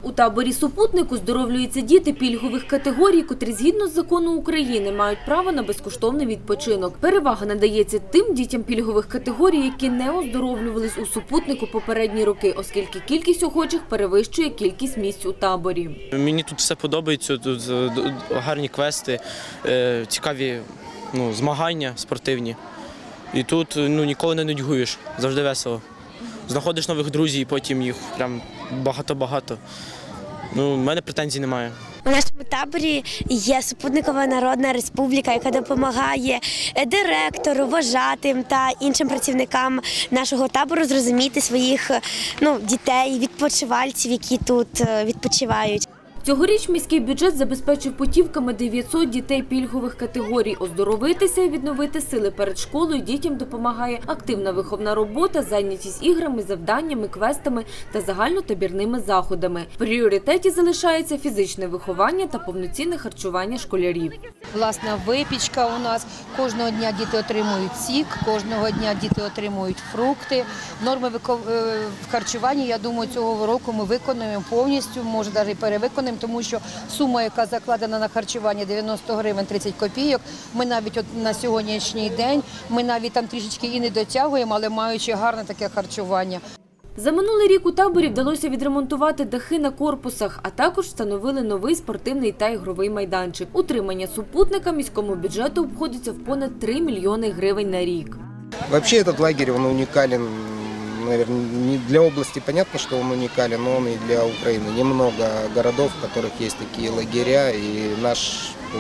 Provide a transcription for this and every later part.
У таборі «Супутник» оздоровлюються діти пільгових категорій, котрі згідно з закону України мають право на безкоштовний відпочинок. Перевага надається тим дітям пільгових категорій, які не оздоровлювались у «Супутнику» попередні роки, оскільки кількість охочих перевищує кількість місць у таборі. Мені тут все подобається, тут гарні квести, цікаві змагання спортивні. І тут ніколи не нудьгуєш, завжди весело. Знаходиш нових друзів, і потім їх прям багато-багато. У мене претензій немає. У нашому таборі є Супутникова народна республіка, яка допомагає директору, вожатим та іншим працівникам нашого табору зрозуміти своїх дітей, відпочивальців, які тут відпочивають. Цьогоріч міський бюджет забезпечив путівками 900 дітей пільгових категорій. Оздоровитися і відновити сили перед школою дітям допомагає активна виховна робота, зайнятість іграми, завданнями, квестами та загальнотабірними заходами. В пріоритеті залишається фізичне виховання та повноцінне харчування школярів. Власна випічка у нас. Кожного дня діти отримують сік, кожного дня діти отримують фрукти. Норми в харчуванні, я думаю, цього року ми виконуємо повністю, може навіть перевиконуємо, тому що сума, яка закладена на харчування 90 гривень 30 копійок, ми навіть на сьогоднішній день, ми навіть там трішечки і не дотягуємо, але маючи гарне таке харчування. За минулий рік у таборі вдалося відремонтувати дахи на корпусах, а також встановили новий спортивний та ігровий майданчик. Утримання «Супутника» міському бюджету обходиться в понад 3 мільйони гривень на рік. Вообще этот лагерь, он уникален, наверное, не для области, понятно, что он уникален, но он и для Украины. Немного городов, в которых есть такие лагеря, и наш по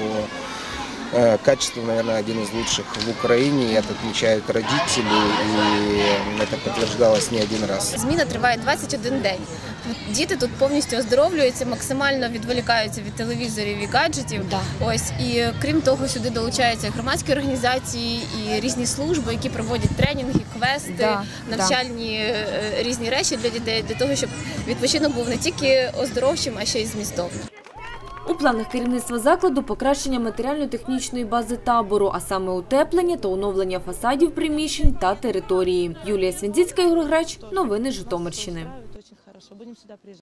качеству, наверное, один из лучших в Украине. Это отмечают родители, и это подтверждалось не один раз. Зміна триває 21 день. Діти тут повністю оздоровлюються, максимально відволікаються від телевізорів і гаджетів. І крім того, сюди долучаються громадські організації і різні служби, які проводять тренінги, квести, навчальні різні речі для дітей, для того, щоб відпочинок був не тільки оздоровчим, а ще й змістовним. У планах керівництва закладу покращення матеріально-технічної бази табору, а саме утеплення та оновлення фасадів приміщень та території. Юлія Свіндзицька, Ігор Греч. Новини Житомирщини.